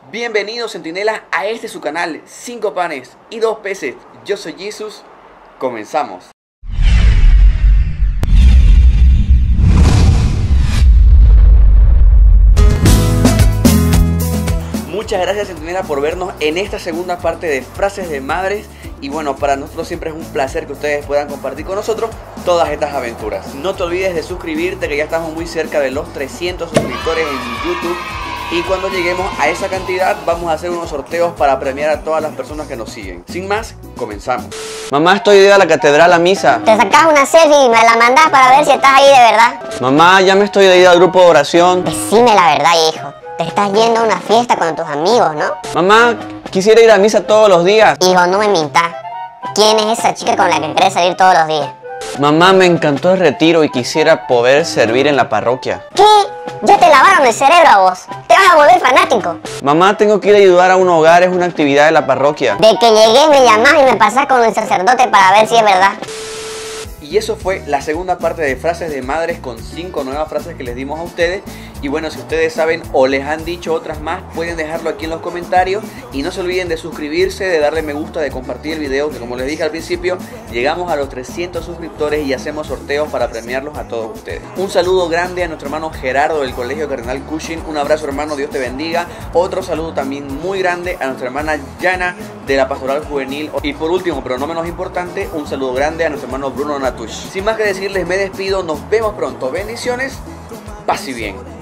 Bienvenidos, centinelas, a este su canal 5 panes y 2 peces. Yo soy Jesus. Comenzamos. Muchas gracias, centinela, por vernos en esta segunda parte de Frases de Madres. Y bueno, para nosotros siempre es un placer que ustedes puedan compartir con nosotros todas estas aventuras. No te olvides de suscribirte, que ya estamos muy cerca de los 300 suscriptores en YouTube. Y cuando lleguemos a esa cantidad vamos a hacer unos sorteos para premiar a todas las personas que nos siguen. Sin más, comenzamos. Mamá, estoy de ir a la catedral a misa. Te sacas una selfie y me la mandas para ver si estás ahí de verdad. Mamá, ya me estoy de ir al grupo de oración. Decime la verdad, hijo. Te estás yendo a una fiesta con tus amigos, ¿no? Mamá, quisiera ir a misa todos los días. Hijo, no me mintas. ¿Quién es esa chica con la que querés salir todos los días? Mamá, me encantó el retiro y quisiera poder servir en la parroquia. ¿Qué? Ya te lavaron el cerebro a vos. Te vas a volver fanático. Mamá, tengo que ir a ayudar a un hogar, es una actividad de la parroquia. De que llegué me llamás y me pasás con el sacerdote para ver si es verdad. Y eso fue la segunda parte de Frases de Madres, con 5 nuevas frases que les dimos a ustedes. Y bueno, si ustedes saben o les han dicho otras más, pueden dejarlo aquí en los comentarios. Y no se olviden de suscribirse, de darle me gusta, de compartir el video, que como les dije al principio, llegamos a los 300 suscriptores y hacemos sorteos para premiarlos a todos ustedes. Un saludo grande a nuestro hermano Gerardo del Colegio Cardenal Cushing. Un abrazo, hermano, Dios te bendiga. Otro saludo también muy grande a nuestra hermana Yana de la Pastoral Juvenil. Y por último, pero no menos importante, un saludo grande a nuestro hermano Bruno Natush. Sin más que decirles, me despido. Nos vemos pronto. Bendiciones. Paz y bien.